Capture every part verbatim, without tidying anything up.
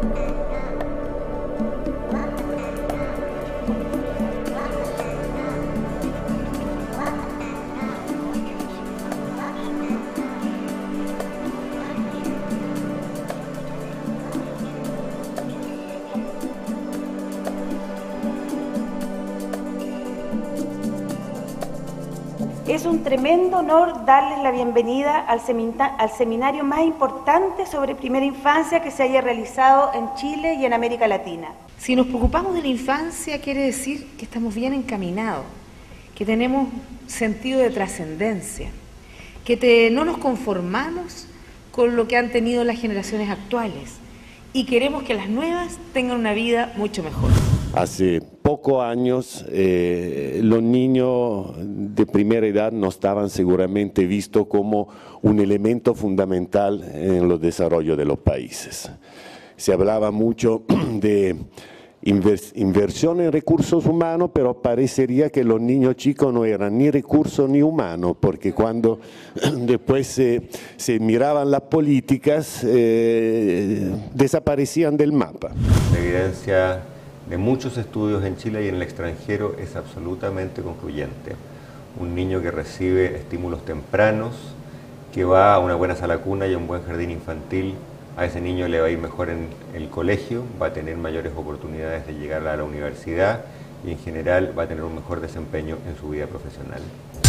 Es un tremendo honor darles la bienvenida al, al seminario más importante sobre primera infancia que se haya realizado en Chile y en América Latina. Si nos preocupamos de la infancia, quiere decir que estamos bien encaminados, que tenemos sentido de trascendencia, que te, no nos conformamos con lo que han tenido las generaciones actuales y queremos que las nuevas tengan una vida mucho mejor. Hace pocos años eh, los niños de primera edad no estaban seguramente vistos como un elemento fundamental en los desarrollos de los países. Se hablaba mucho de invers inversión en recursos humanos, pero parecería que los niños chicos no eran ni recursos ni humanos, porque cuando después se, se miraban las políticas eh, desaparecían del mapa. La evidencia de muchos estudios en Chile y en el extranjero es absolutamente concluyente. Un niño que recibe estímulos tempranos, que va a una buena sala cuna y a un buen jardín infantil, a ese niño le va a ir mejor en el colegio, va a tener mayores oportunidades de llegar a la universidad y en general va a tener un mejor desempeño en su vida profesional.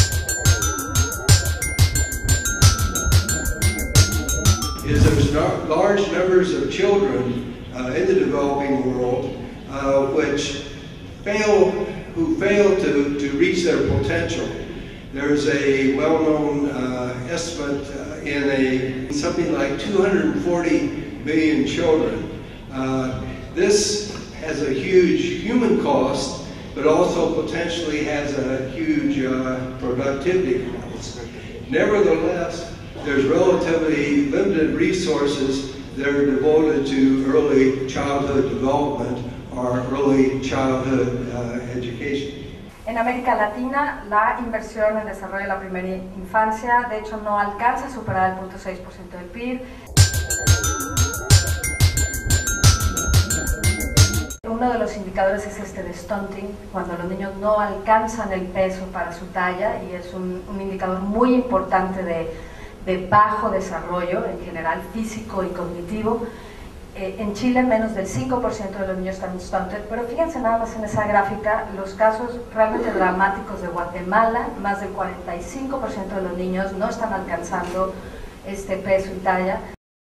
Is there's large numbers of children uh, in the developing world Uh, which fail, who fail to, to reach their potential. There's a well-known uh, estimate uh, in a something like two hundred forty million children. Uh, this has a huge human cost, but also potentially has a huge uh, productivity cost. Nevertheless, there's relatively limited resources that are devoted to early childhood development or early childhood uh, education. En América Latina, la inversión en desarrollo de la primera infancia, de hecho, no alcanza a superar el cero punto seis por ciento del P I B. Uno de los indicadores es este de stunting, cuando los niños no alcanzan el peso para su talla, y es un, un indicador muy importante de, de bajo desarrollo en general, físico y cognitivo. Eh, en Chile menos del cinco por ciento de los niños están stunted, pero fíjense nada más en esa gráfica los casos realmente dramáticos de Guatemala. Más del cuarenta y cinco por ciento de los niños no están alcanzando este peso y talla.